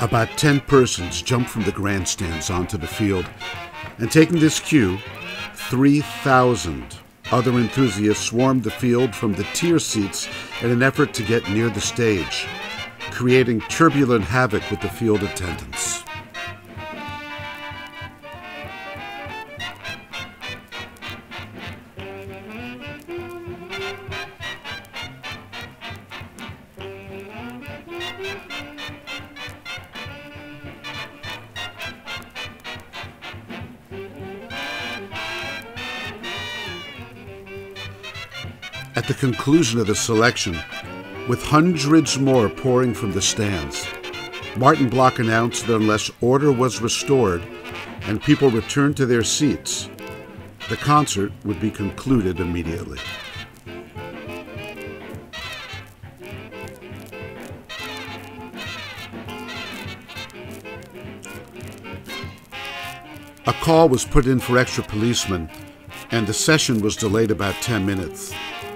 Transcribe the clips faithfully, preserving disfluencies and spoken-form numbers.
About ten persons jumped from the grandstands onto the field, and taking this cue, three thousand other enthusiasts swarmed the field from the tier seats in an effort to get near the stage, creating turbulent havoc with the field attendants. At the conclusion of the selection, with hundreds more pouring from the stands, Martin Block announced that unless order was restored and people returned to their seats, the concert would be concluded immediately. A call was put in for extra policemen, and the session was delayed about ten minutes.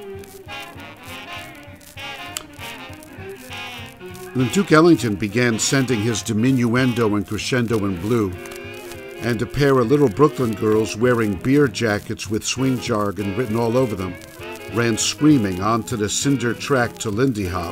When Duke Ellington began sending his diminuendo and crescendo in blue, and a pair of little Brooklyn girls wearing beer jackets with swing jargon written all over them ran screaming onto the cinder track to Lindy Hop,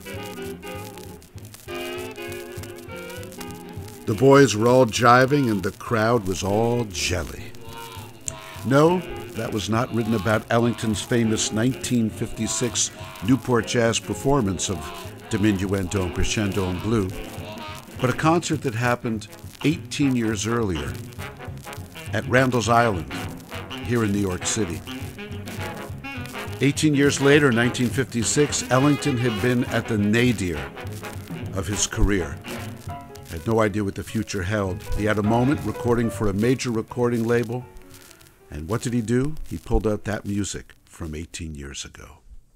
the boys were all jiving and the crowd was all jelly. No, that was not written about Ellington's famous nineteen fifty-six Newport Jazz performance of diminuendo and crescendo in blue, but a concert that happened eighteen years earlier at Randall's Island here in New York City. eighteen years later, in nineteen fifty-six, Ellington had been at the nadir of his career. Had no idea what the future held. He had a moment recording for a major recording label, and what did he do? He pulled out that music from eighteen years ago.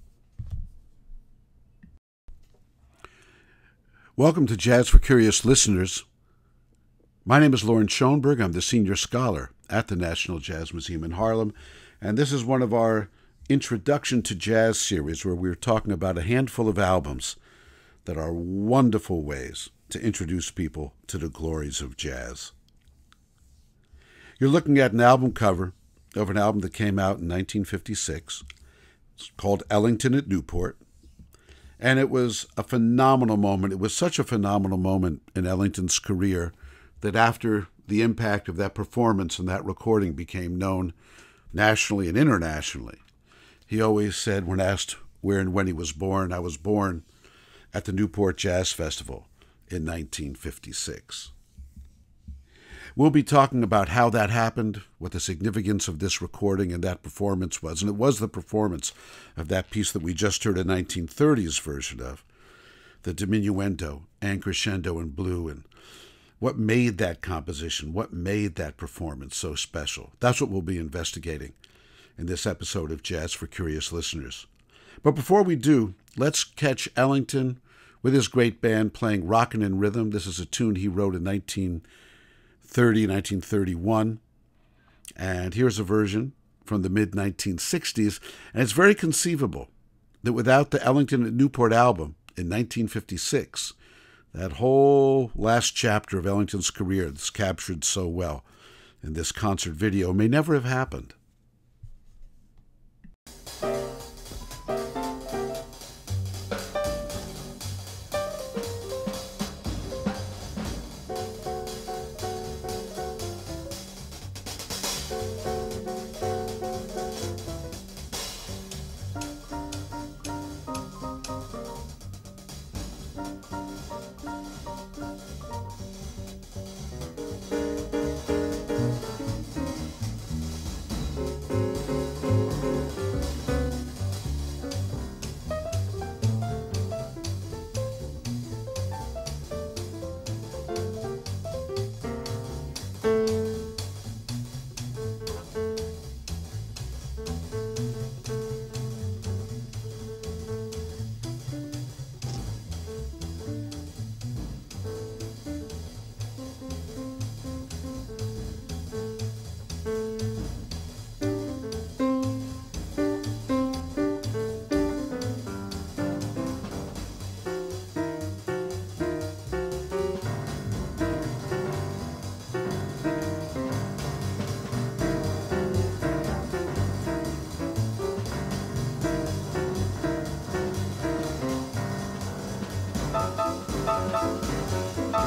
Welcome to Jazz for Curious Listeners. My name is Lawrence Schoenberg. I'm the senior scholar at the National Jazz Museum in Harlem, and this is one of our Introduction to Jazz series where we're talking about a handful of albums that are wonderful ways to introduce people to the glories of jazz. You're looking at an album cover of an album that came out in nineteen fifty-six. It's called Ellington at Newport. And it was a phenomenal moment. It was such a phenomenal moment in Ellington's career that after the impact of that performance and that recording became known nationally and internationally, he always said, when asked where and when he was born, I was born at the Newport Jazz Festival in nineteen fifty-six. We'll be talking about how that happened, what the significance of this recording and that performance was. And it was the performance of that piece that we just heard a nineteen thirties version of, the diminuendo and crescendo in blue, and what made that composition, what made that performance so special. That's what we'll be investigating in this episode of Jazz for Curious Listeners. But before we do, let's catch Ellington with his great band playing Rockin' in Rhythm. This is a tune he wrote in nineteen thirty, nineteen thirty-one, and here's a version from the mid nineteen sixties, and it's very conceivable that without the Ellington at Newport album in nineteen fifty-six, that whole last chapter of Ellington's career that's captured so well in this concert video may never have happened.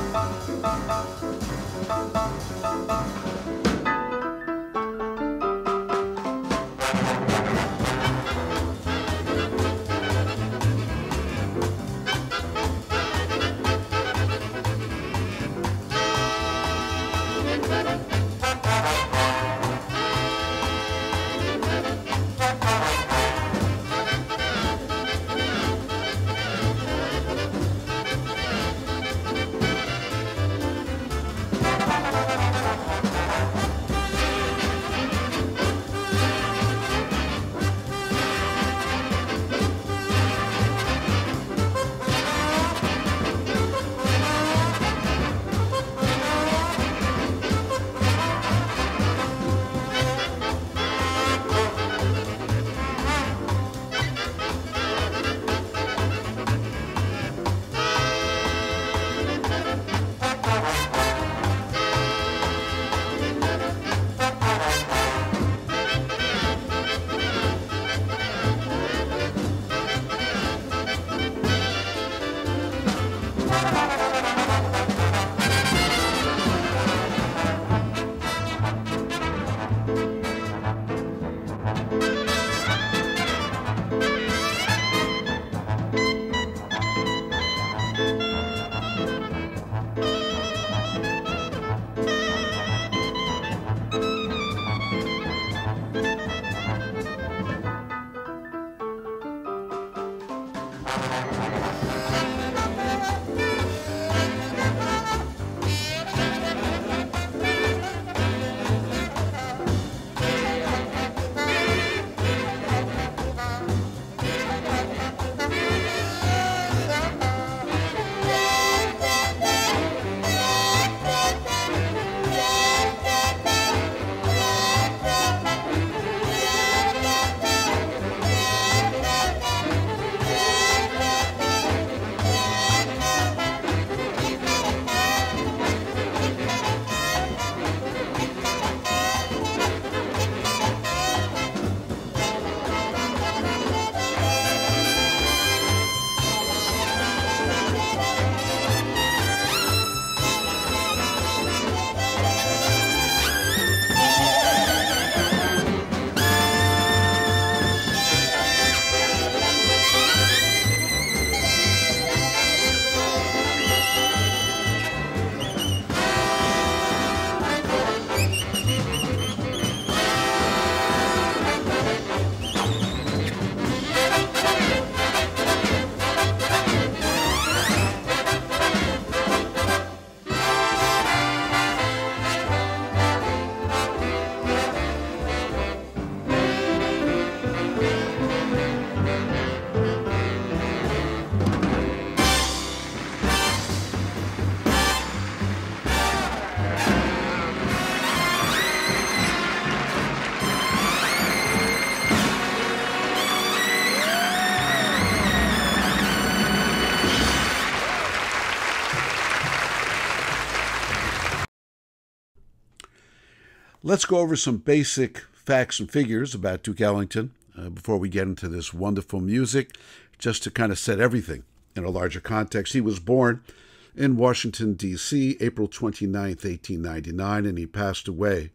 Let's go over some basic facts and figures about Duke Ellington uh, before we get into this wonderful music, just to kind of set everything in a larger context. He was born in Washington, D C, April twenty-ninth, eighteen ninety-nine, and he passed away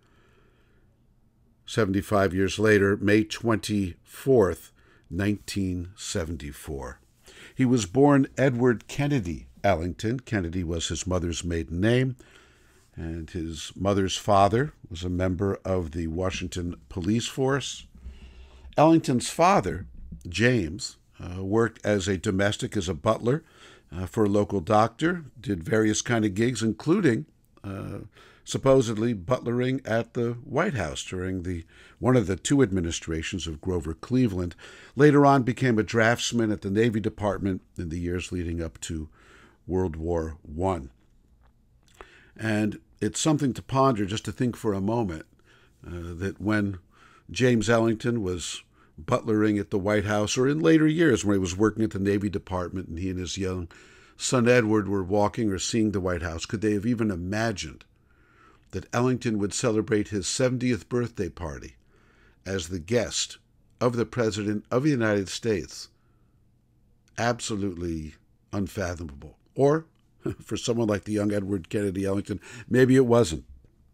seventy-five years later, May twenty-fourth, nineteen seventy-four. He was born Edward Kennedy Ellington. Kennedy was his mother's maiden name, and his mother's father was a member of the Washington police force. Ellington's father, James, uh, worked as a domestic, as a butler uh, for a local doctor, did various kind of gigs, including uh, supposedly butlering at the White House during the one of the two administrations of Grover Cleveland. Later on became a draftsman at the Navy Department in the years leading up to World War One. And it's something to ponder, just to think for a moment, uh, that when James Ellington was butlering at the White House, or in later years when he was working at the Navy Department and he and his young son Edward were walking or seeing the White House, could they have even imagined that Ellington would celebrate his seventieth birthday party as the guest of the President of the United States? Absolutely unfathomable. Or For someone like the young Edward Kennedy Ellington, maybe it wasn't.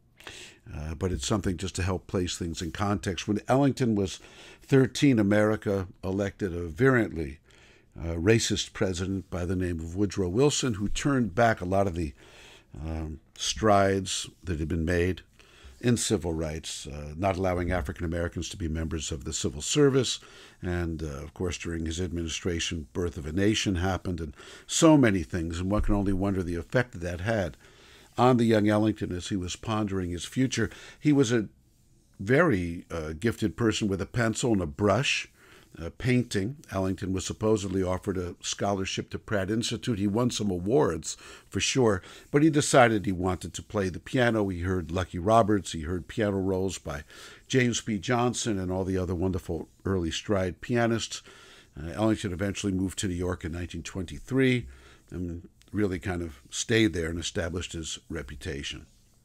Uh, but it's something just to help place things in context. When Ellington was thirteen, America elected a virulently uh, racist president by the name of Woodrow Wilson, who turned back a lot of the um, strides that had been made in civil rights, uh, not allowing African Americans to be members of the civil service. And, uh, of course, during his administration, Birth of a Nation happened, and so many things. And one can only wonder the effect that that had on the young Ellington as he was pondering his future. He was a very uh, gifted person with a pencil and a brush, uh, painting. Ellington was supposedly offered a scholarship to Pratt Institute. He won some awards, for sure, but he decided he wanted to play the piano. He heard Lucky Roberts. He heard piano rolls by James P. Johnson and all the other wonderful early stride pianists. Uh, Ellington eventually moved to New York in nineteen twenty-three and really kind of stayed there and established his reputation.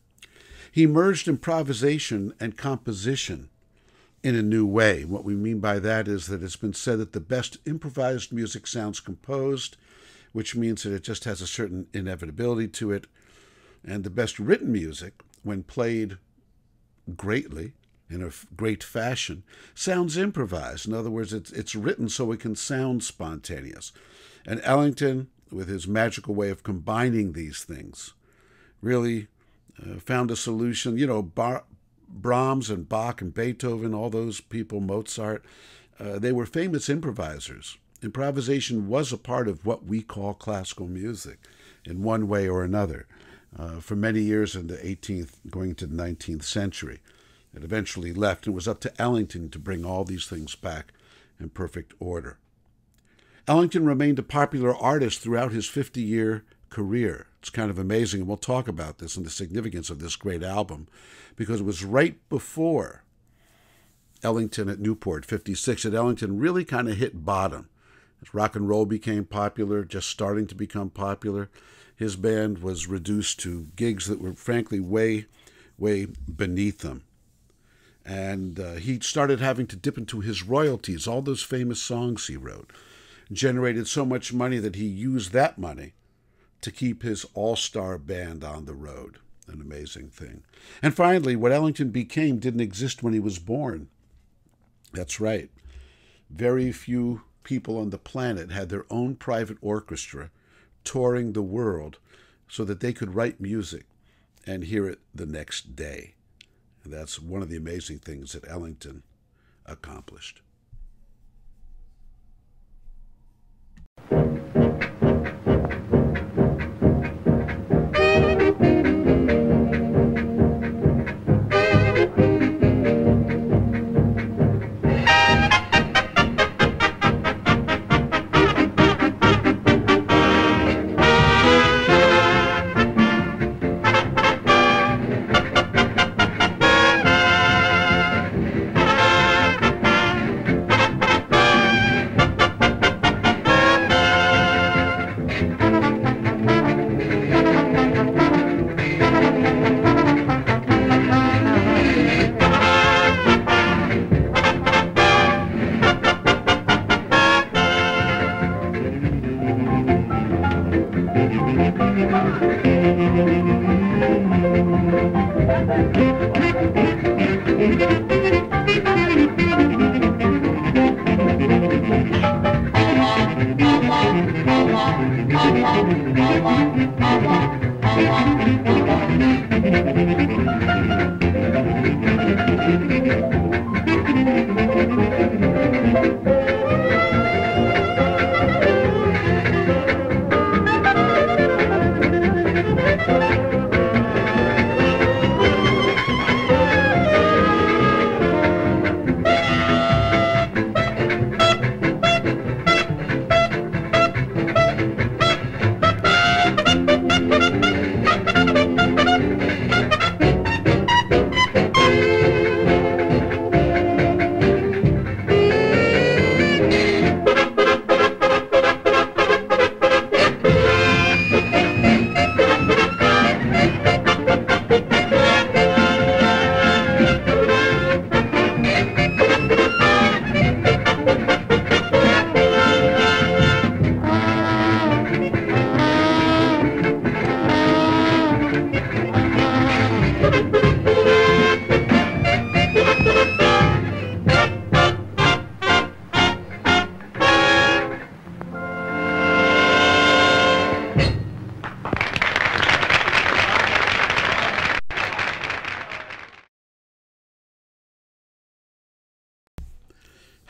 He merged improvisation and composition in a new way. What we mean by that is that it's been said that the best improvised music sounds composed, which means that it just has a certain inevitability to it. And the best written music, when played greatly, in a great fashion, sounds improvised. In other words, it's, it's written so it can sound spontaneous. And Ellington, with his magical way of combining these things, really uh, found a solution. You know, Bar- Brahms and Bach and Beethoven, all those people, Mozart, uh, they were famous improvisers. Improvisation was a part of what we call classical music in one way or another uh, for many years in the eighteenth, going into the nineteenth century. It eventually left, and it was up to Ellington to bring all these things back in perfect order. Ellington remained a popular artist throughout his fifty-year career. It's kind of amazing, and we'll talk about this and the significance of this great album, because it was right before Ellington at Newport, fifty-six, that Ellington really kind of hit bottom. As rock and roll became popular, just starting to become popular, his band was reduced to gigs that were frankly way, way beneath them. And uh, he started having to dip into his royalties. All those famous songs he wrote generated so much money that he used that money to keep his all-star band on the road. An amazing thing. And finally, what Ellington became didn't exist when he was born. That's right. Very few people on the planet had their own private orchestra touring the world so that they could write music and hear it the next day. And that's one of the amazing things that Ellington accomplished.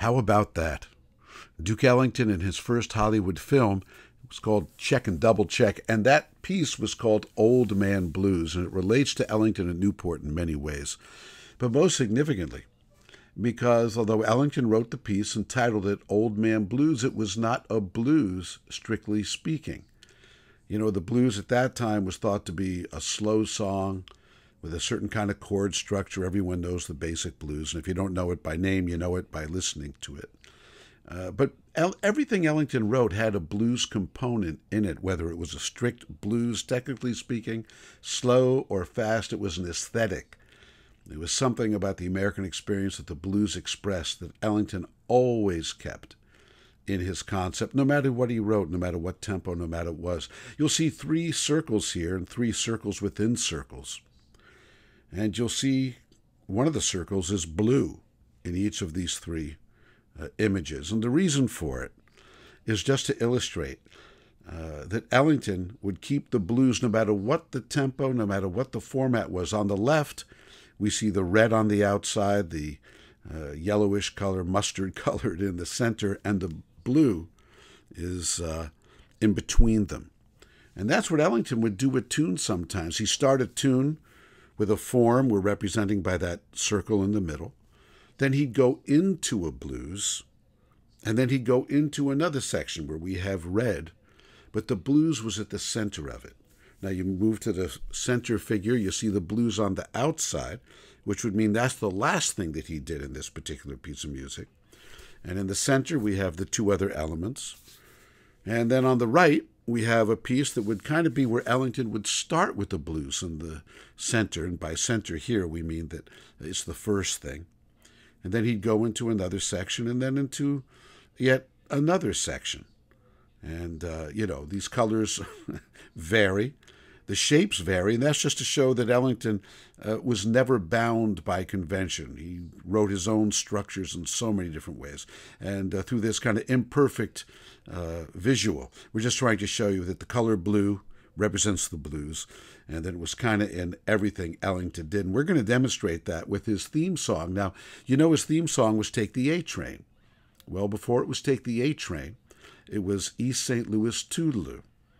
How about that? Duke Ellington, in his first Hollywood film, it was called Check and Double Check, and that piece was called Old Man Blues, and it relates to Ellington and Newport in many ways. But most significantly, because although Ellington wrote the piece and titled it Old Man Blues, it was not a blues, strictly speaking. You know, the blues at that time was thought to be a slow song with a certain kind of chord structure. Everyone knows the basic blues, and if you don't know it by name, you know it by listening to it. Uh, but El- everything Ellington wrote had a blues component in it, whether it was a strict blues, technically speaking, slow or fast. It was an aesthetic. It was something about the American experience that the blues expressed that Ellington always kept in his concept, no matter what he wrote, no matter what tempo, no matter what it was. You'll see three circles here and three circles within circles. And you'll see one of the circles is blue in each of these three uh, images. And the reason for it is just to illustrate uh, that Ellington would keep the blues no matter what the tempo, no matter what the format was. On the left, we see the red on the outside, the uh, yellowish color, mustard colored in the center, and the blue is uh, in between them. And that's what Ellington would do with tunes sometimes. He started a tune with a form we're representing by that circle in the middle. Then he'd go into a blues, and then he'd go into another section where we have red, but the blues was at the center of it. Now you move to the center figure, you see the blues on the outside, which would mean that's the last thing that he did in this particular piece of music. And in the center, we have the two other elements. And then on the right, we have a piece that would kind of be where Ellington would start with the blues in the center. And by center here, we mean that it's the first thing. And then he'd go into another section and then into yet another section. And, uh, you know, these colors vary. The shapes vary, and that's just to show that Ellington uh, was never bound by convention. He wrote his own structures in so many different ways. And uh, through this kind of imperfect uh, visual, we're just trying to show you that the color blue represents the blues, and that it was kind of in everything Ellington did. And we're going to demonstrate that with his theme song. Now, you know his theme song was Take the A Train. Well, before it was Take the A Train, it was East Saint Louis Toodaloo.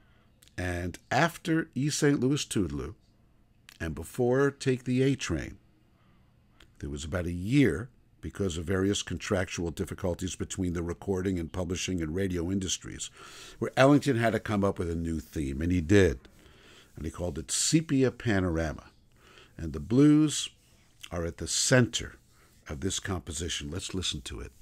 And after East Saint Louis Toodaloo, and before Take the A Train, there was about a year, because of various contractual difficulties between the recording and publishing and radio industries, where Ellington had to come up with a new theme, and he did. And he called it Sepia Panorama. And the blues are at the center of this composition. Let's listen to it.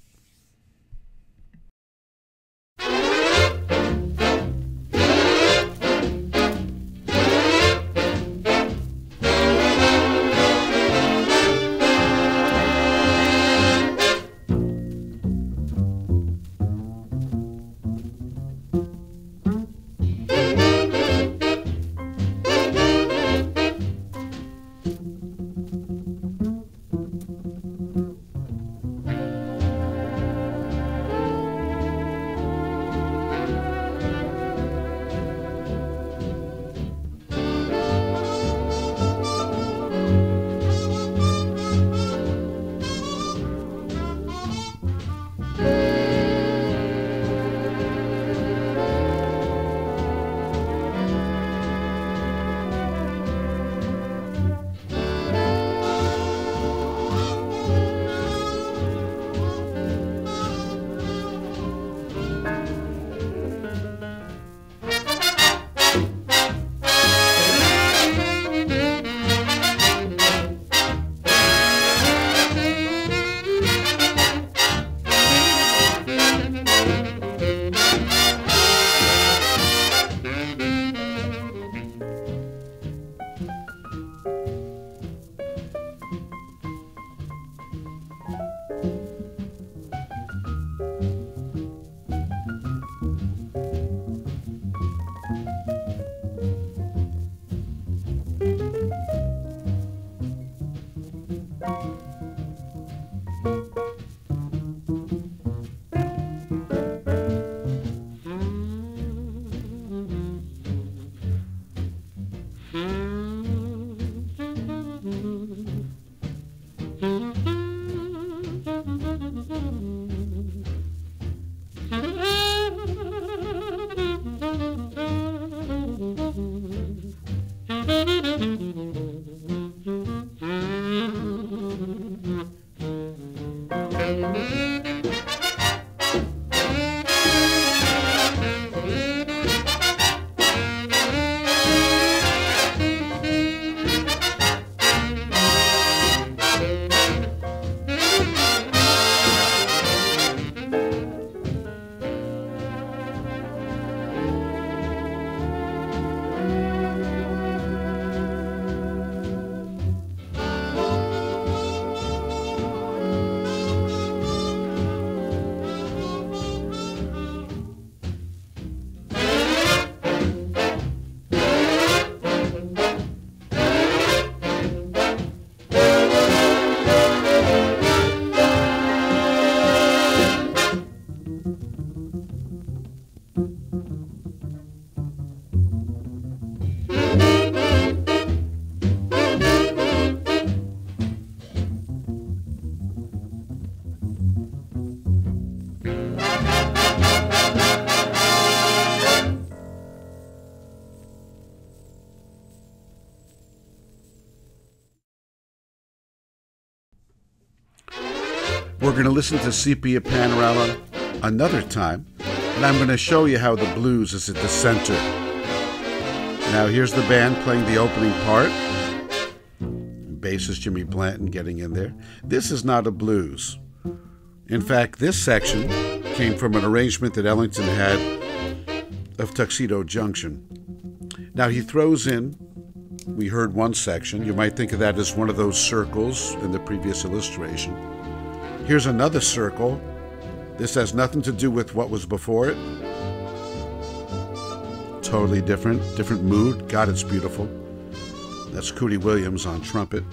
We're going to listen to Sepia Panorama another time, and I'm going to show you how the blues is at the center. Now here's the band playing the opening part. Bassist Jimmy Blanton getting in there. This is not a blues. In fact, this section came from an arrangement that Ellington had of Tuxedo Junction. Now he throws in, we heard one section, you might think of that as one of those circles in the previous illustration. Here's another circle. This has nothing to do with what was before it. Totally different, different mood. God, it's beautiful. That's Cootie Williams on trumpet.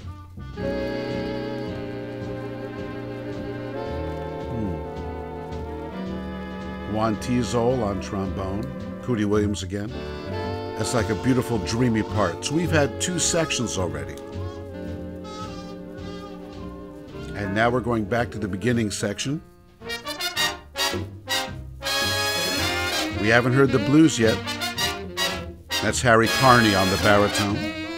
Hmm. Juan Tizol on trombone. Cootie Williams again. That's like a beautiful, dreamy part. So we've had two sections already. And now we're going back to the beginning section. We haven't heard the blues yet. That's Harry Carney on the baritone.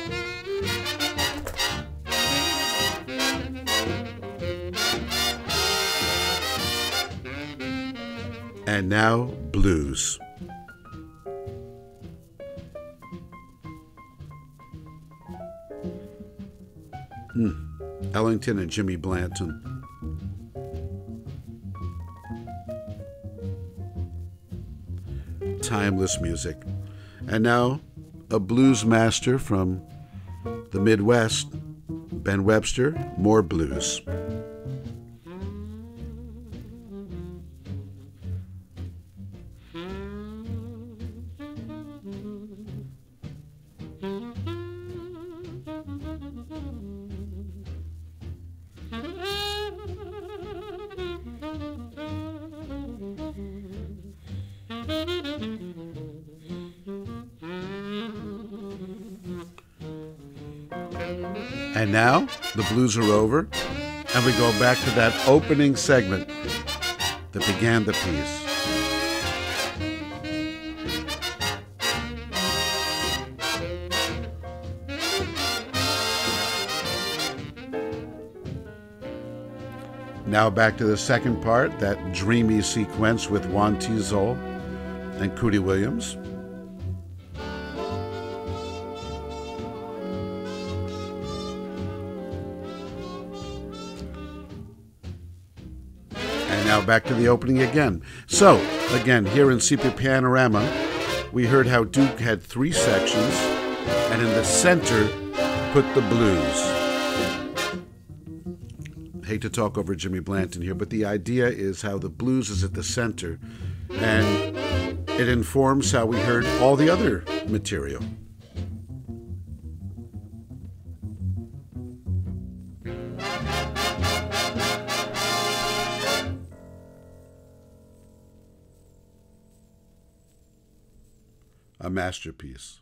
And now, blues. Hmm. Ellington and Jimmy Blanton. Timeless music. And now, a blues master from the Midwest, Ben Webster, more blues. And now, the blues are over, and we go back to that opening segment that began the piece. Now back to the second part, that dreamy sequence with Juan Tizol and Cootie Williams. Now back to the opening again. So, again, here in Sepia Panorama, we heard how Duke had three sections, and in the center, put the blues. Hate to talk over Jimmy Blanton here, but the idea is how the blues is at the center, and it informs how we heard all the other material. A masterpiece.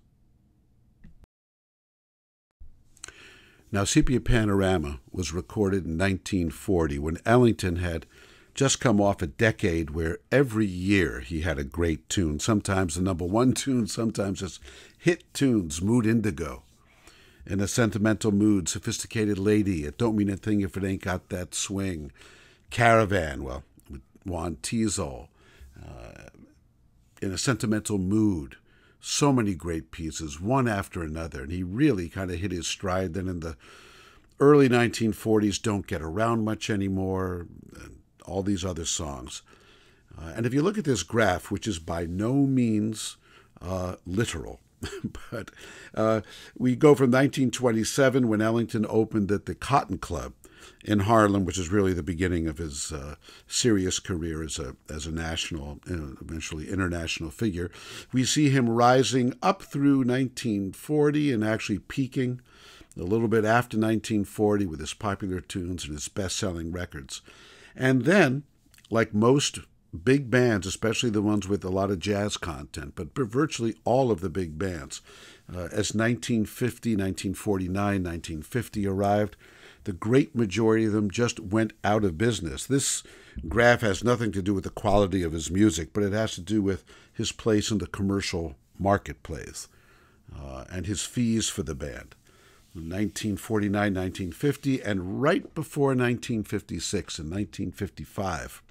Now, Sepia Panorama was recorded in nineteen forty when Ellington had just come off a decade where every year he had a great tune, sometimes the number one tune, sometimes it's hit tunes, Mood Indigo. In a Sentimental Mood, Sophisticated Lady, It Don't Mean a Thing If It Ain't Got That Swing, Caravan, well, with Juan Teasel, uh, In a Sentimental Mood, so many great pieces, one after another, and he really kind of hit his stride. Then in the early nineteen forties, Don't Get Around Much Anymore, and all these other songs. Uh, and if you look at this graph, which is by no means uh, literal, but uh, we go from nineteen twenty-seven, when Ellington opened at the Cotton Club in Harlem, which is really the beginning of his uh, serious career as a as a national, uh, eventually international figure. We see him rising up through nineteen forty and actually peaking a little bit after nineteen forty with his popular tunes and his best-selling records. And then, like most big bands, especially the ones with a lot of jazz content, but virtually all of the big bands, uh, as nineteen fifty, nineteen forty-nine, nineteen fifty arrived, the great majority of them just went out of business. This graph has nothing to do with the quality of his music, but it has to do with his place in the commercial marketplace uh, and his fees for the band. nineteen forty-nine, nineteen fifty, and right before nineteen fifty-six, in nineteen fifty-five,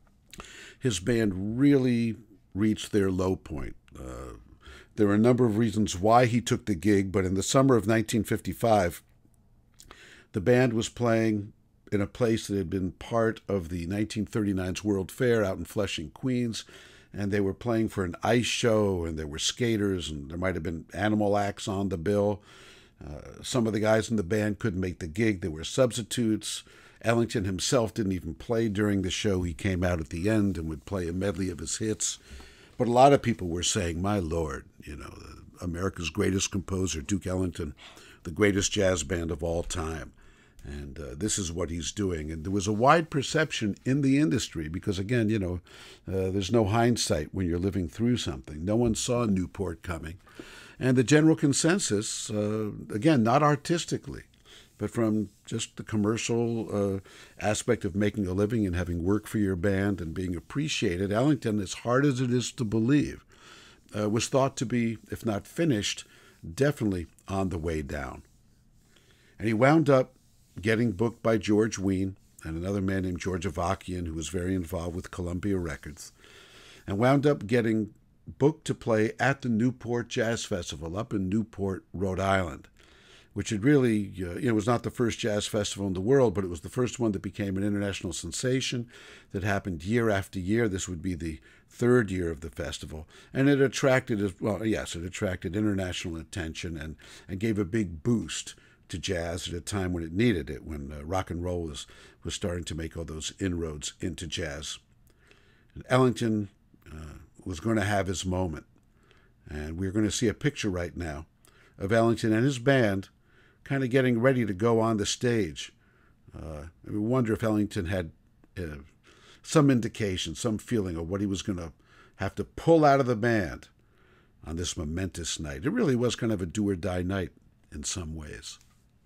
his band really reached their low point. Uh, there are a number of reasons why he took the gig, but in the summer of nineteen fifty-five, the band was playing in a place that had been part of the nineteen thirty-nine's World Fair out in Flushing, Queens, and they were playing for an ice show, and there were skaters, and there might have been animal acts on the bill. Uh, some of the guys in the band couldn't make the gig. There were substitutes. Ellington himself didn't even play during the show. He came out at the end and would play a medley of his hits. But a lot of people were saying, my Lord, you know, America's greatest composer, Duke Ellington, the greatest jazz band of all time. And uh, this is what he's doing. And there was a wide perception in the industry because, again, you know, uh, there's no hindsight when you're living through something. No one saw Newport coming. And the general consensus, uh, again, not artistically, but from just the commercial uh, aspect of making a living and having work for your band and being appreciated, Ellington, as hard as it is to believe, uh, was thought to be, if not finished, definitely on the way down. And he wound up getting booked by George Wein and another man named George Avakian, who was very involved with Columbia Records, and wound up getting booked to play at the Newport Jazz Festival up in Newport, Rhode Island, which had really, uh, you know, was not the first jazz festival in the world, but it was the first one that became an international sensation that happened year after year. This would be the third year of the festival. And it attracted, well, yes, it attracted international attention and, and gave a big boost to jazz at a time when it needed it, when uh, rock and roll was, was starting to make all those inroads into jazz. And Ellington uh, was going to have his moment. And we're going to see a picture right now of Ellington and his band kind of getting ready to go on the stage. Uh, we wonder if Ellington had uh, some indication, some feeling of what he was going to have to pull out of the band on this momentous night. It really was kind of a do-or-die night in some ways.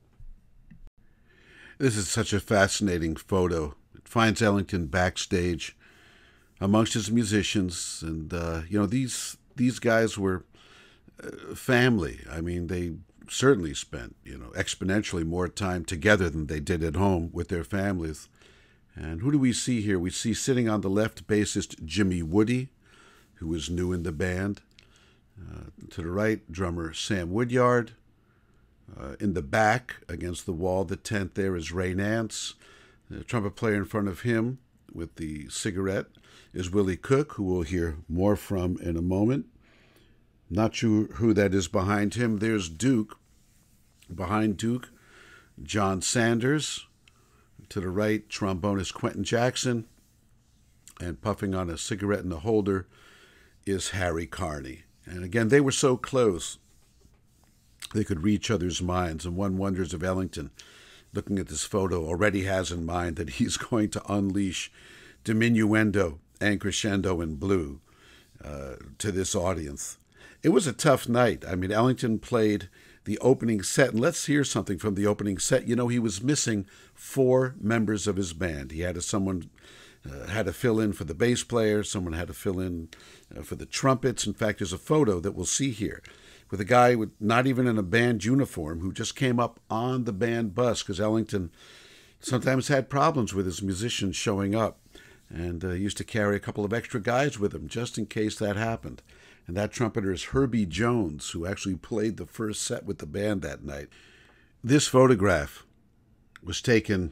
This is such a fascinating photo. It finds Ellington backstage amongst his musicians, and uh, you know, these these guys were uh, family. I mean, they certainly spent, you know, exponentially more time together than they did at home with their families. And who do we see here? We see sitting on the left bassist Jimmy Woody, who was new in the band. Uh, to the right, drummer Sam Woodyard. Uh, in the back, against the wall, the tent there is Ray Nance. The trumpet player in front of him with the cigarette is Willie Cook, who we'll hear more from in a moment. Not sure who that is behind him. There's Duke. Behind Duke, John Sanders. To the right, trombonist Quentin Jackson. And puffing on a cigarette in the holder is Harry Carney. And again, they were so close, they could read each other's minds. And one wonders if Ellington, looking at this photo, already has in mind that he's going to unleash diminuendo and crescendo in blue uh, to this audience. It was a tough night. I mean, Ellington played the opening set, and let's hear something from the opening set. You know, he was missing four members of his band. He had a, someone uh, had to fill in for the bass player, someone had to fill in uh, for the trumpets. In fact, there's a photo that we'll see here with a guy with not even in a band uniform who just came up on the band bus, because Ellington sometimes had problems with his musicians showing up, and uh, used to carry a couple of extra guys with him just in case that happened. And that trumpeter is Herbie Jones, who actually played the first set with the band that night. This photograph was taken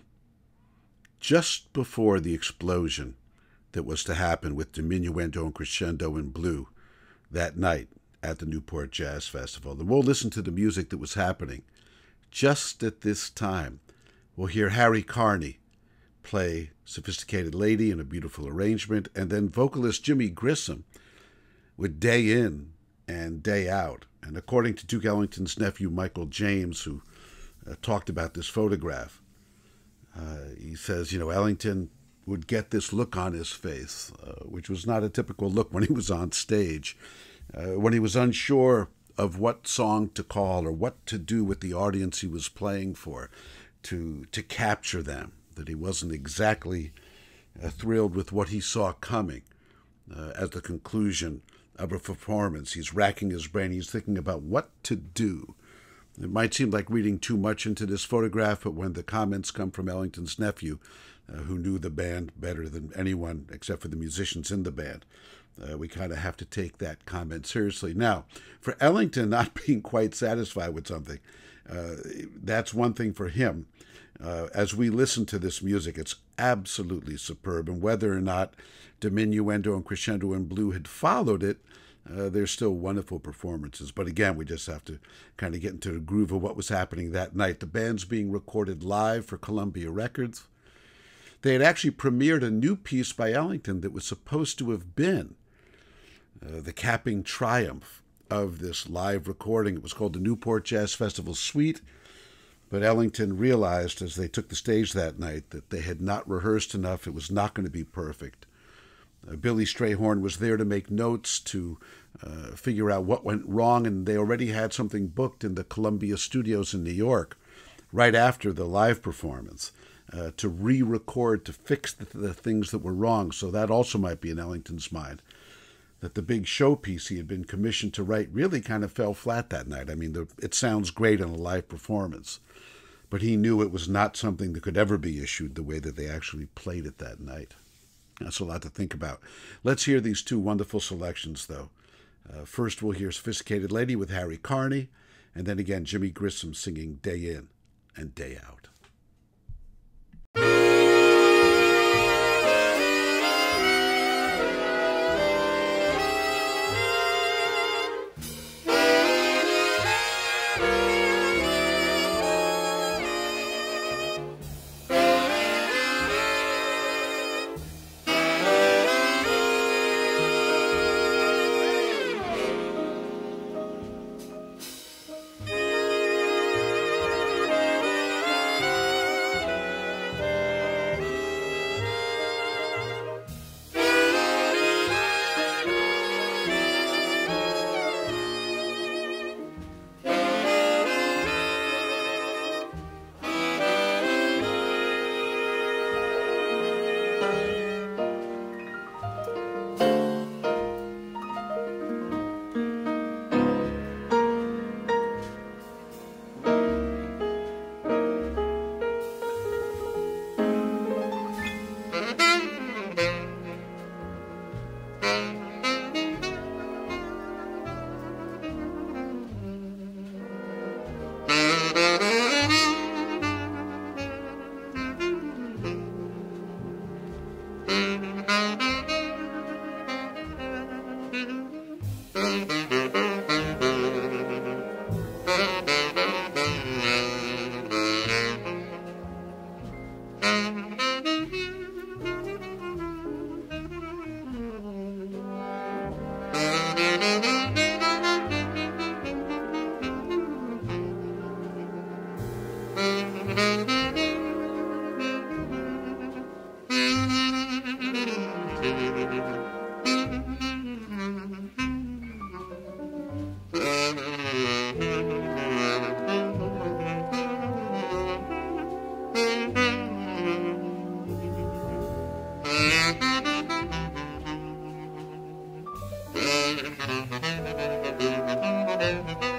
just before the explosion that was to happen with diminuendo and crescendo in blue that night at the Newport Jazz Festival. And we'll listen to the music that was happening just at this time. We'll hear Harry Carney play Sophisticated Lady in a beautiful arrangement, and then vocalist Jimmy Grissom with Day In and Day Out. And according to Duke Ellington's nephew, Michael James, who uh, talked about this photograph, uh, he says, you know, Ellington would get this look on his face, uh, which was not a typical look when he was on stage, uh, when he was unsure of what song to call or what to do with the audience he was playing for, to, to capture them, that he wasn't exactly uh, thrilled with what he saw coming uh, as the conclusion of a performance. He's racking his brain. He's thinking about what to do. It might seem like reading too much into this photograph, but when the comments come from Ellington's nephew, uh, who knew the band better than anyone except for the musicians in the band, uh, we kind of have to take that comment seriously. Now, for Ellington not being quite satisfied with something, uh, that's one thing for him. Uh, as we listen to this music, it's absolutely superb. And whether or not diminuendo and crescendo in blue had followed it, uh, they're still wonderful performances. But again, we just have to kind of get into the groove of what was happening that night. The band's being recorded live for Columbia Records. They had actually premiered a new piece by Ellington that was supposed to have been uh, the capping triumph of this live recording. It was called the Newport Jazz Festival Suite. But Ellington realized as they took the stage that night that they had not rehearsed enough. It was not going to be perfect. Uh, Billy Strayhorn was there to make notes, to uh, figure out what went wrong, and they already had something booked in the Columbia Studios in New York right after the live performance uh, to re-record, to fix the, the things that were wrong. So that also might be in Ellington's mind, that the big showpiece he had been commissioned to write really kind of fell flat that night. I mean, the, it sounds great in a live performance, but he knew it was not something that could ever be issued the way that they actually played it that night. That's a lot to think about. Let's hear these two wonderful selections, though. Uh, first, we'll hear Sophisticated Lady with Harry Carney, and then again, Jimmy Grissom singing Day In and Day Out. Thank you.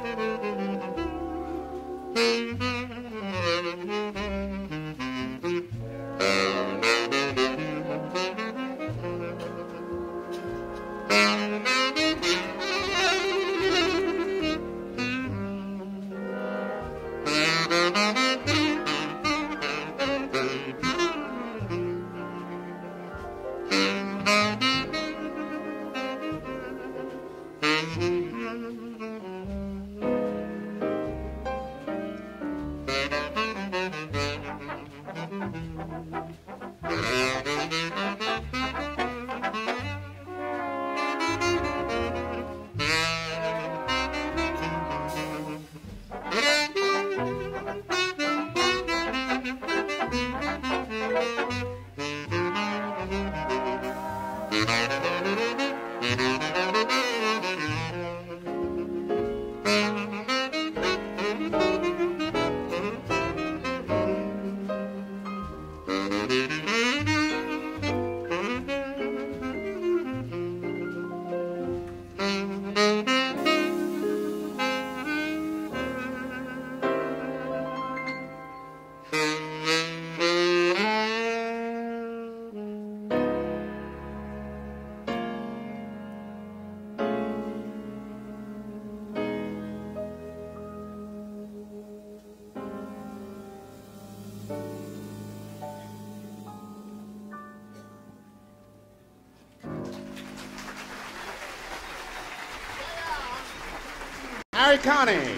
Harry Connick.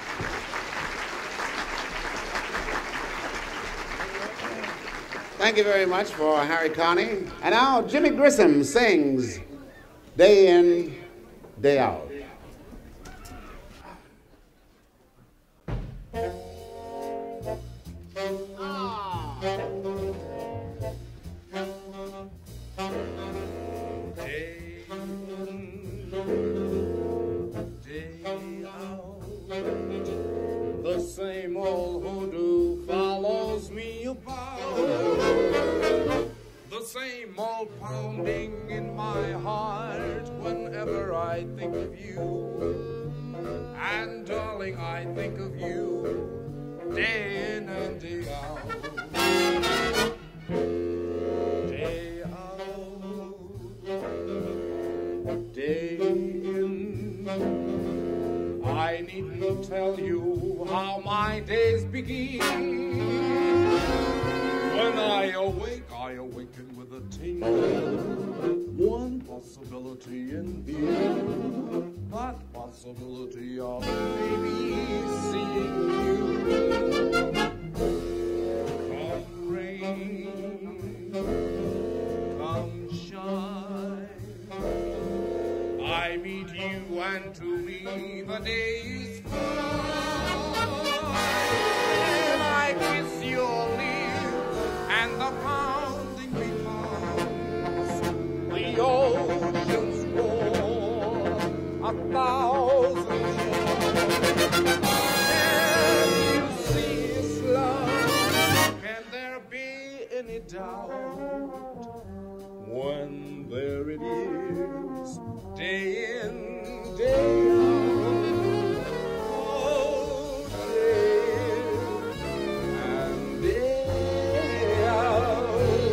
Thank you very much for Harry Connick. And now Jimmy Grissom sings Day In, Day Out. The same old hoodoo follows me about. The same old pounding in my heart whenever I think of you. And darling, I think of you day in and day out. Day out, day in. I needn't tell you how my days begin. When I awake, I awaken with a tingle. One possibility in view, that possibility of maybe seeing you. Come rain, come shine, I meet you, and to me the day is fine. And I kiss your lips, and the pounding becomes the ocean's roar, a thousand times. Can you see this love? Can there be any doubt? When there it is, day in, day out, oh, day in and day out.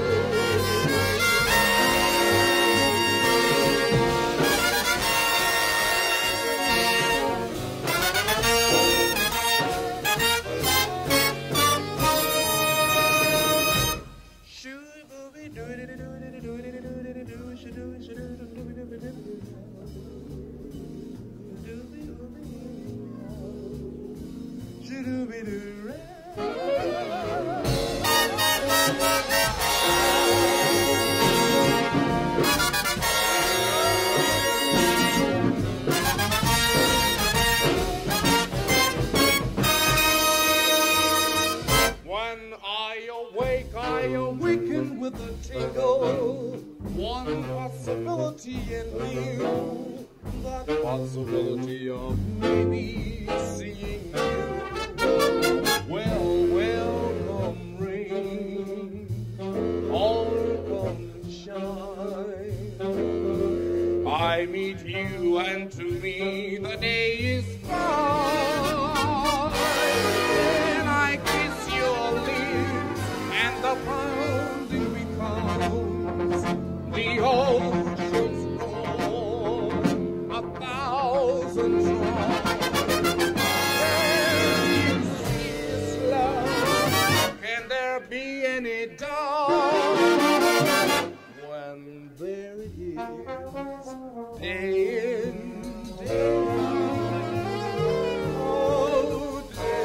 When I awake, I awaken with a tingle. One possibility in view, that possibility of maybe seeing you. Well, welcome rain, all come shine. I meet you, and to me the day is fine. And I kiss your lips, and the pounding becomes the ocean's roar, a thousand times. Can you see this love? Can there be any doubt? When there it is, day in, day out, oh,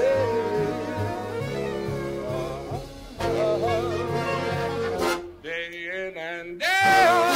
day, day in and day out.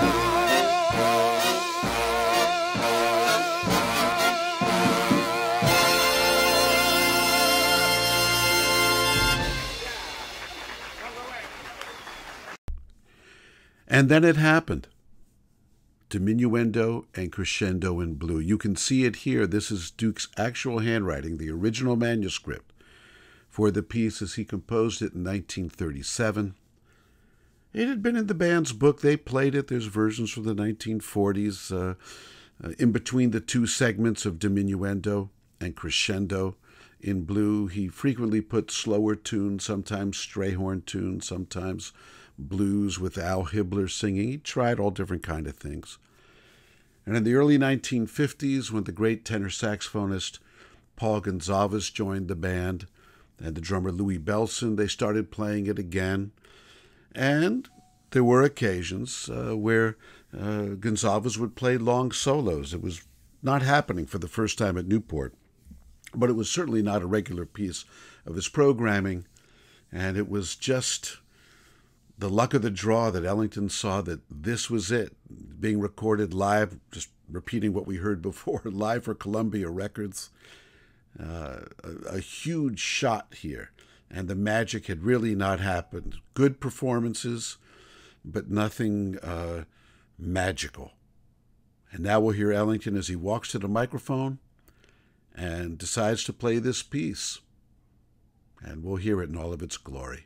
And then it happened. Diminuendo and crescendo in blue. You can see it here. This is Duke's actual handwriting, the original manuscript for the piece as he composed it in nineteen thirty-seven. It had been in the band's book. They played it. There's versions from the nineteen forties uh, uh, in between the two segments of diminuendo and crescendo in blue. He frequently put slower tunes, sometimes Strayhorn tunes, sometimes blues with Al Hibbler singing. He tried all different kind of things. And in the early nineteen fifties, when the great tenor saxophonist Paul Gonsalves joined the band and the drummer Louis Bellson, they started playing it again. And there were occasions uh, where uh, Gonsalves would play long solos. It was not happening for the first time at Newport, but it was certainly not a regular piece of his programming, and it was just the luck of the draw that Ellington saw that this was it, being recorded live, just repeating what we heard before, live for Columbia Records. Uh, a, a huge shot here, and the magic had really not happened. Good performances, but nothing uh, magical. And now we'll hear Ellington as he walks to the microphone and decides to play this piece. And we'll hear it in all of its glory.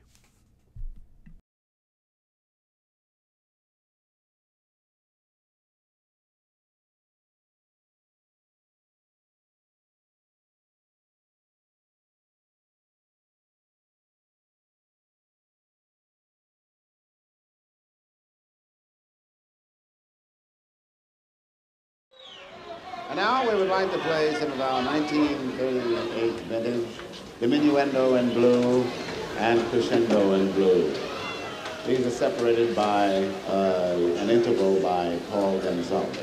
And now we would like to play some of our nineteen thirty-eight vintage diminuendo in blue and crescendo in blue. These are separated by uh, an interval by Paul Gonzalez.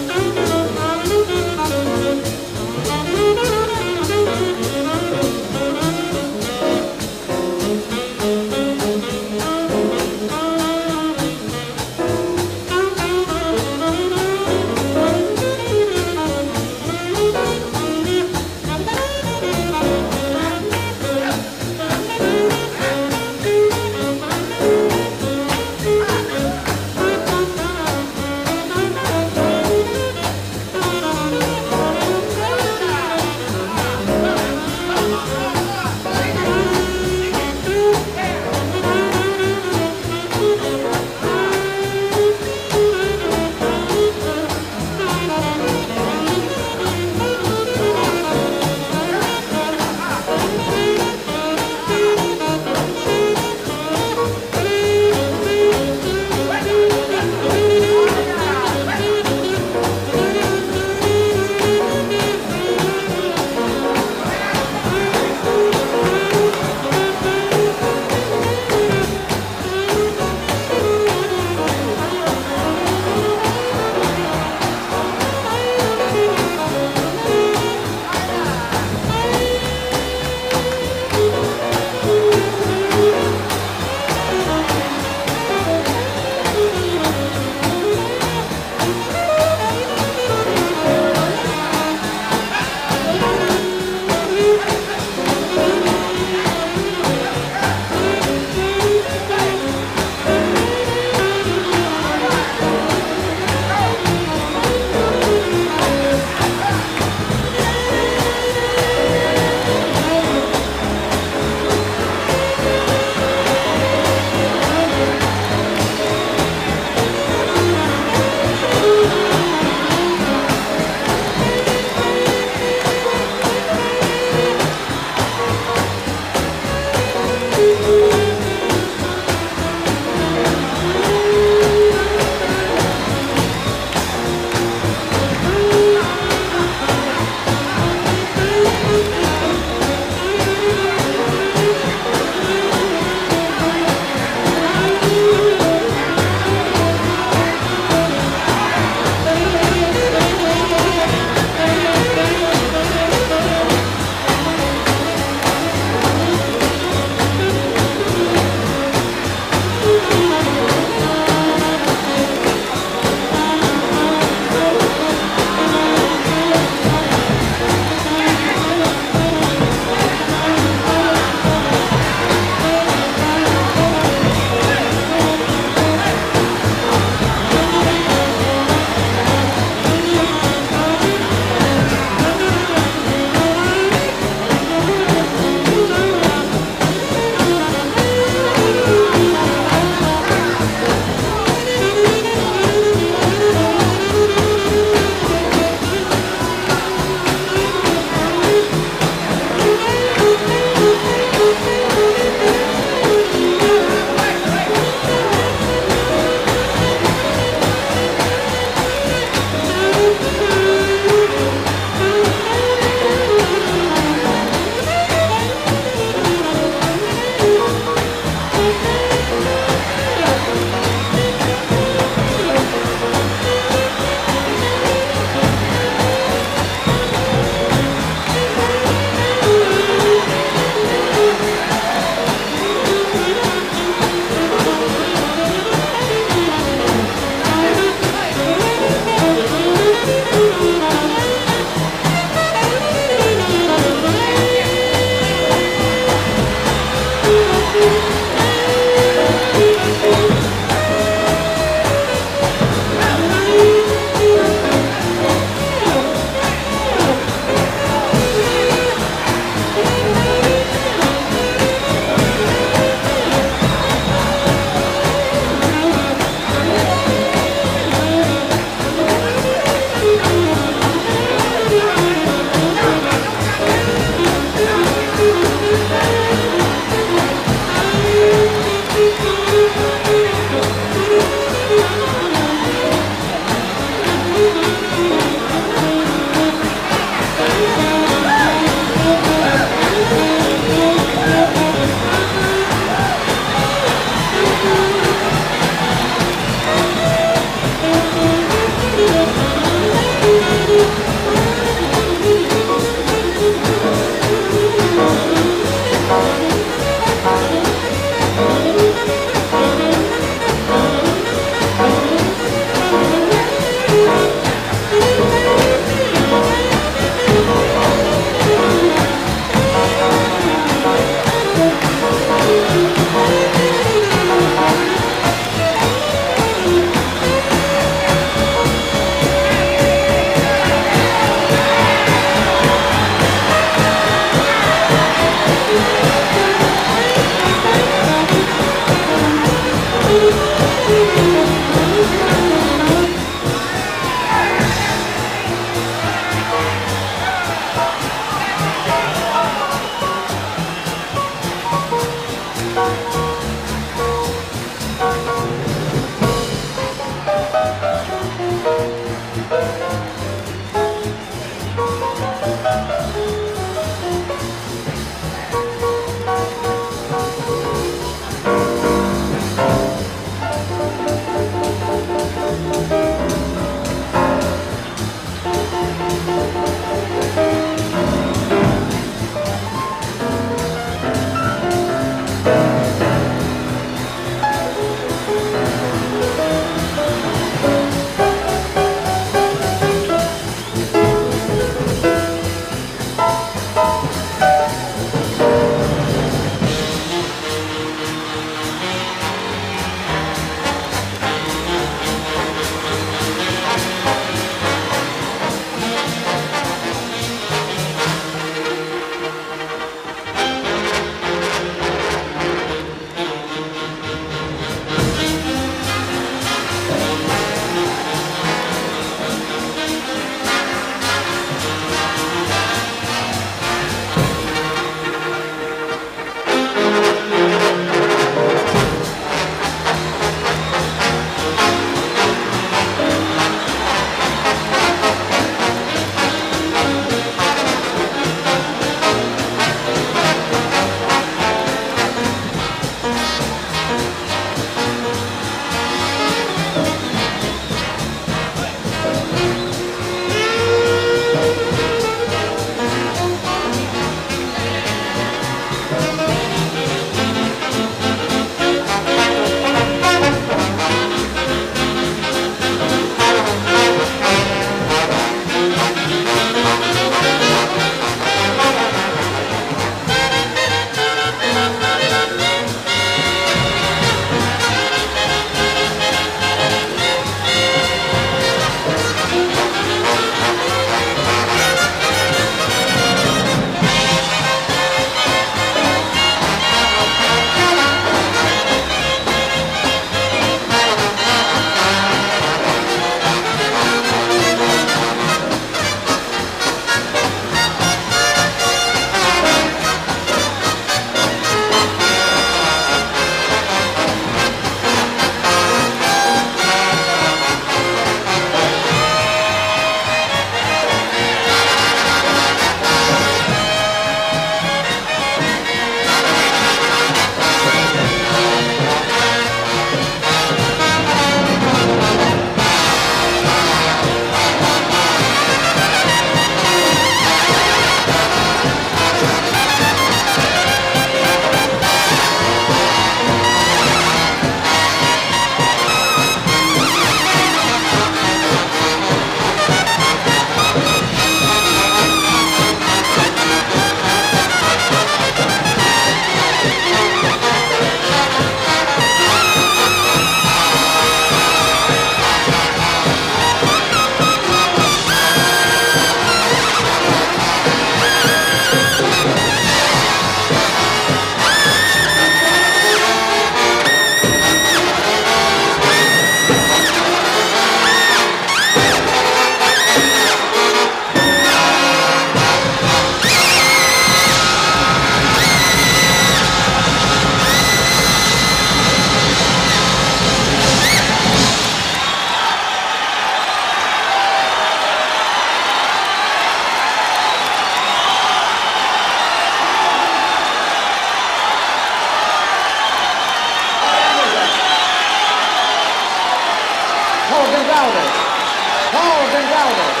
Gonzalez.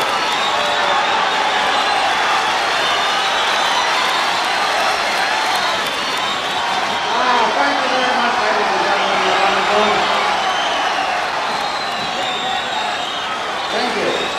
Ah, thank you very much, ladies and gentlemen. Thank you.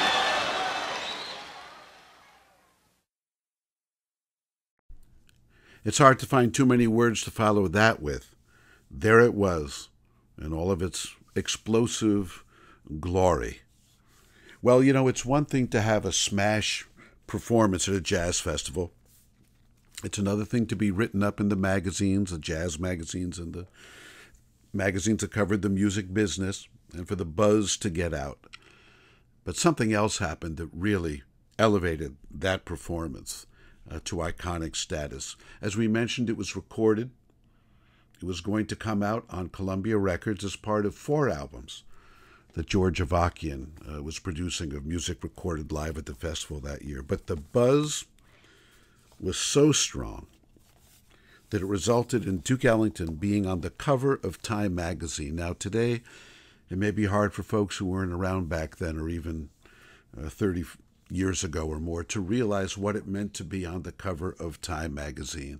It's hard to find too many words to follow that with. There it was, in all of its explosive glory. Well, you know, it's one thing to have a smash performance at a jazz festival. It's another thing to be written up in the magazines, the jazz magazines and the magazines that covered the music business, and for the buzz to get out. But something else happened that really elevated that performance uh, to iconic status. As we mentioned, it was recorded. It was going to come out on Columbia Records as part of four albums that George Avakian uh, was producing of music recorded live at the festival that year. But the buzz was so strong that it resulted in Duke Ellington being on the cover of Time magazine. Now, today, it may be hard for folks who weren't around back then or even uh, thirty years ago or more to realize what it meant to be on the cover of Time magazine.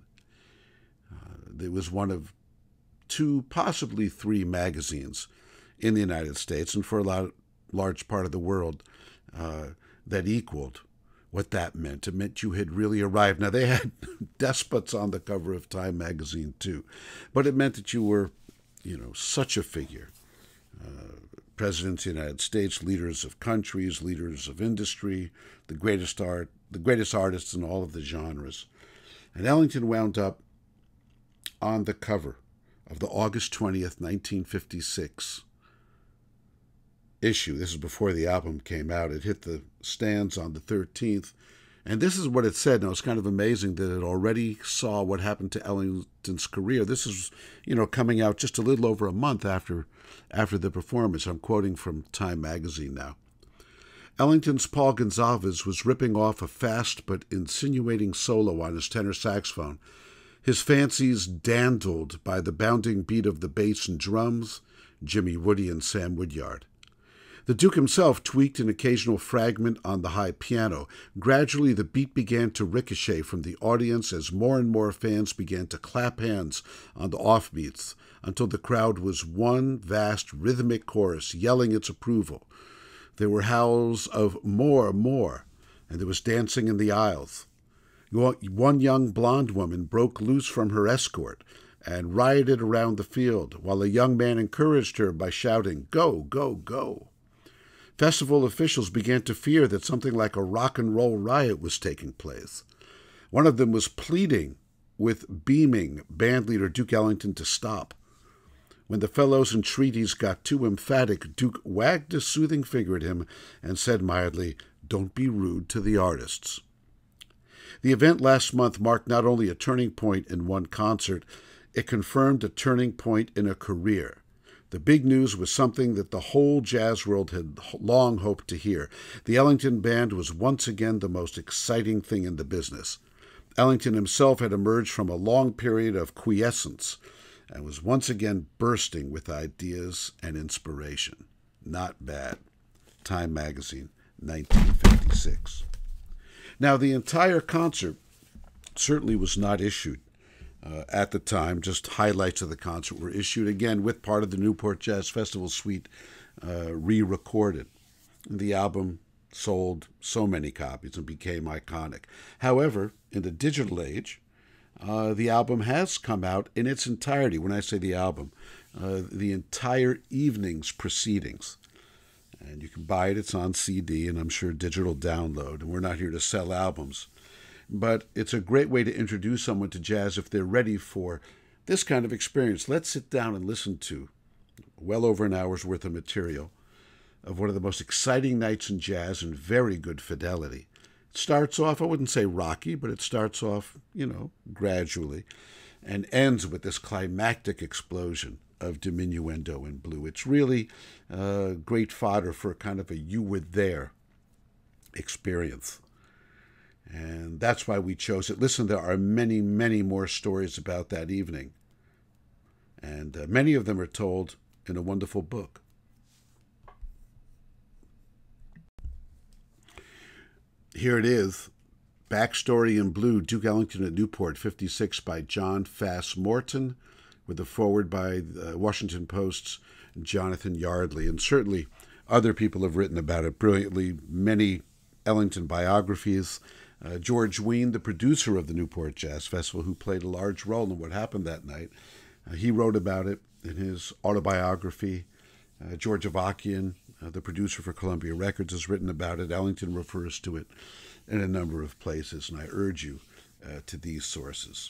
Uh, it was one of two, possibly three magazines in the United States and for a lot, large part of the world uh, that equaled what that meant. It meant you had really arrived. Now, they had despots on the cover of Time magazine, too. But it meant that you were, you know, such a figure. Uh, presidents of the United States, leaders of countries, leaders of industry, the greatest art, the greatest artists in all of the genres. And Ellington wound up on the cover of the August twentieth, nineteen fifty-six issue. This is before the album came out. It hit the stands on the thirteenth. And this is what it said. Now, it's kind of amazing that it already saw what happened to Ellington's career. This is, you know, coming out just a little over a month after, after the performance. I'm quoting from Time magazine now. Ellington's Paul Gonsalves was ripping off a fast but insinuating solo on his tenor saxophone, his fancies dandled by the bounding beat of the bass and drums, Jimmy Woody and Sam Woodyard. The Duke himself tweaked an occasional fragment on the high piano. Gradually, the beat began to ricochet from the audience as more and more fans began to clap hands on the offbeats until the crowd was one vast rhythmic chorus yelling its approval. There were howls of more, more, and there was dancing in the aisles. One young blonde woman broke loose from her escort and rioted around the field, while a young man encouraged her by shouting, "Go, go, go." Festival officials began to fear that something like a rock and roll riot was taking place. One of them was pleading with beaming bandleader Duke Ellington to stop. When the fellow's entreaties got too emphatic, Duke wagged a soothing finger at him and said mildly, "Don't be rude to the artists." The event last month marked not only a turning point in one concert, it confirmed a turning point in a career. The big news was something that the whole jazz world had long hoped to hear. The Ellington Band was once again the most exciting thing in the business. Ellington himself had emerged from a long period of quiescence and was once again bursting with ideas and inspiration. Not bad. Time magazine, nineteen fifty-six. Now, the entire concert certainly was not issued Uh, at the time. Just highlights of the concert were issued, again, with part of the Newport Jazz Festival suite uh, re-recorded. The album sold so many copies and became iconic. However, in the digital age, uh, the album has come out in its entirety. When I say the album, uh, the entire evening's proceedings. And you can buy it. It's on C D and I'm sure digital download. And we're not here to sell albums. But it's a great way to introduce someone to jazz if they're ready for this kind of experience. Let's sit down and listen to well over an hour's worth of material of one of the most exciting nights in jazz and very good fidelity. It starts off, I wouldn't say rocky, but it starts off, you know, gradually and ends with this climactic explosion of diminuendo in blue. It's really uh, great fodder for kind of a you were there experience. And that's why we chose it. Listen, there are many, many more stories about that evening. And uh, many of them are told in a wonderful book. here it is. Backstory in Blue, Duke Ellington at Newport, fifty-six, by John Fass Morton, with a foreword by the Washington Post's Jonathan Yardley. And certainly other people have written about it brilliantly, many Ellington biographies. Uh, George Wein, the producer of the Newport Jazz Festival, who played a large role in what happened that night, uh, he wrote about it in his autobiography. Uh, George Avakian, uh, the producer for Columbia Records, has written about it. Ellington refers to it in a number of places, and I urge you uh, to these sources.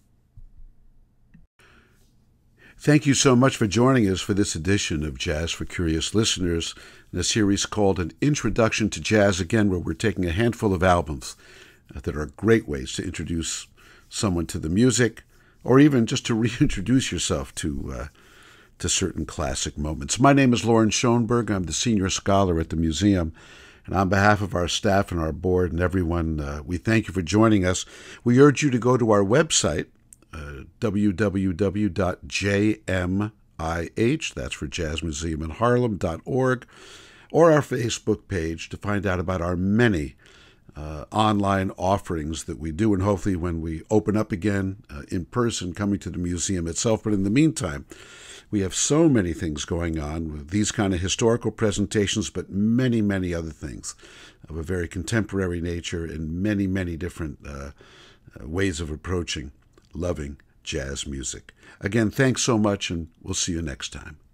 Thank you so much for joining us for this edition of Jazz for Curious Listeners, in a series called An Introduction to Jazz, again, where we're taking a handful of albums uh, that are great ways to introduce someone to the music, or even just to reintroduce yourself to uh, to certain classic moments. My name is Lauren Schoenberg. I'm the senior scholar at the museum. And on behalf of our staff and our board and everyone, uh, we thank you for joining us. We urge you to go to our website, uh, w w w dot j m i h, that's for Jazz Museum in Harlem dot org, or our Facebook page to find out about our many uh, online offerings that we do, and hopefully when we open up again uh, in person, coming to the museum itself. But in the meantime, we have so many things going on with these kind of historical presentations, but many, many other things of a very contemporary nature and many, many different uh, uh, ways of approaching loving jazz music. Again, thanks so much, and we'll see you next time.